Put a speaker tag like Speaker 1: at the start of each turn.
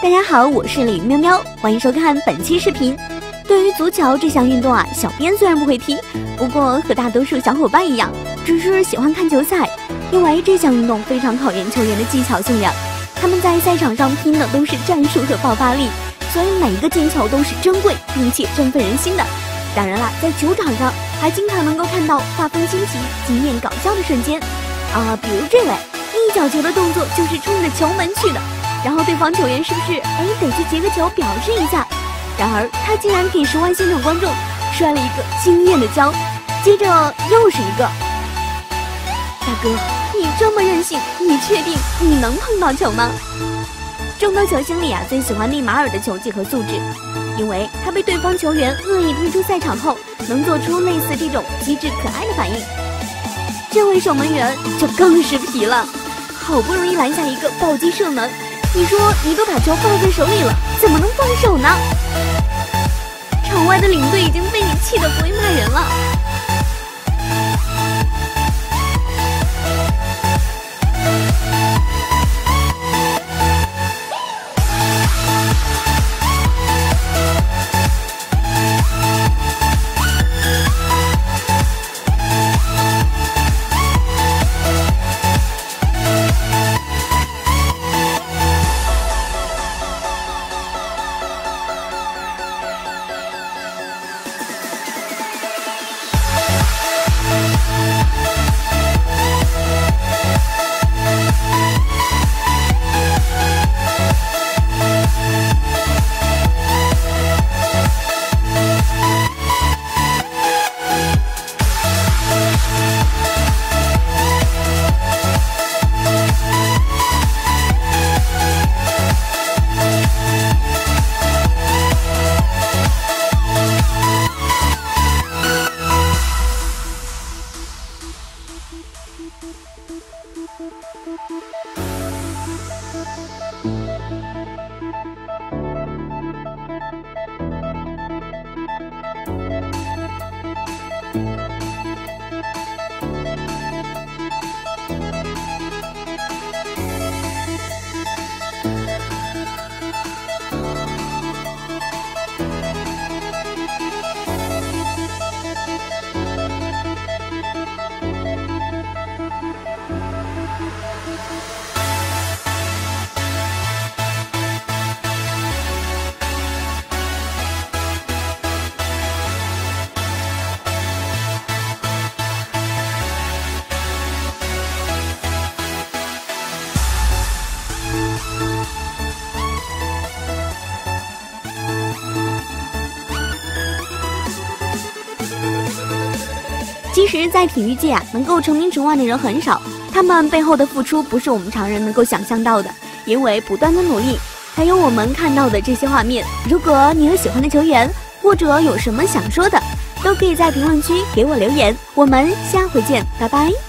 Speaker 1: 大家好，我是李喵喵，欢迎收看本期视频。对于足球这项运动啊，小编虽然不会踢，不过和大多数小伙伴一样，只是喜欢看球赛。因为这项运动非常考验球员的技巧素养，他们在赛场上拼的都是战术和爆发力，所以每一个进球都是珍贵并且振奋人心的。当然啦，在球场上还经常能够看到画风新奇、惊艳搞笑的瞬间比如这位一脚球的动作就是冲着球门去的，然后对方球员是不是得去接个球表示一下？然而他竟然给10万现场观众摔了一个惊艳的跤，接着又是一个。大哥，你这么任性，你确定你能碰到球吗？众多球星里最喜欢内马尔的球技和素质，因为他被对方球员恶意推出赛场后，能做出类似这种机智可爱的反应。这位守门员就更是皮了，好不容易拦下一个暴击射门，你说你都把球抱在手里了，怎么能放手呢？场外的领队已经被你气得不会骂人了。其实在体育界能够成名成万的人很少，他们背后的付出不是我们常人能够想象到的，因为不断的努力才有我们看到的这些画面。如果你有喜欢的球员，或者有什么想说的，都可以在评论区给我留言，我们下回见，拜拜。